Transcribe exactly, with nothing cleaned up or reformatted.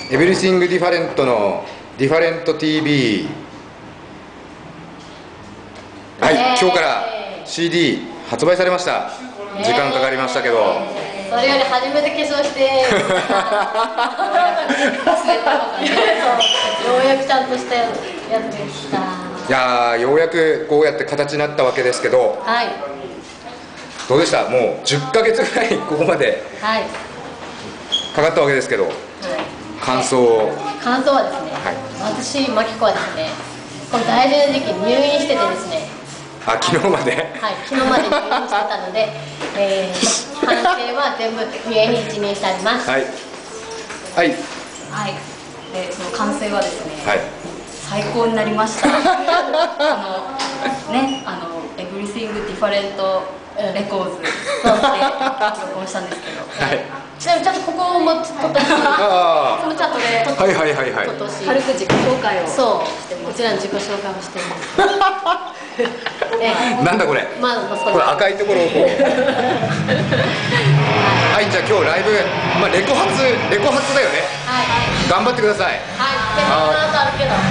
エブリシング・ディファレントのディファレント ティーブイ、 はい、今日から シーディー 発売されました。時間かかりましたけど、 それより初めて化粧してようやくちゃんとしたやつでした。 いやー、ようやくこうやって形になったわけですけど、 はい、 どうでした？もうじゅっかげつぐらいここまでかかったわけですけど、はい、感想を。 感想はですね、はい、私、マキコはですね、この大事な時期に入院しててですね、 あ、昨日まではい、昨日まで入院してたので、えー、反省は全部家に一任してあります。 はいはい、 はい、でその完成はですね、 はい、 最高になりました。あのね、あのエブリシング・ディファレント・レコーズで録音したんですけど、 はい、 ちなみにちゃんとここも今年、 あこのチャットで、 はいはいはいはい、 今年軽く自己紹介をそうこちらの自己紹介をしてます。 なんだこれ、 まあ、 これ赤いところをこうはい、じゃあ今日ライブ、まあ、レコ発レコ発だよね。 はい、 頑張ってください。 はい、でもこの後あるけど。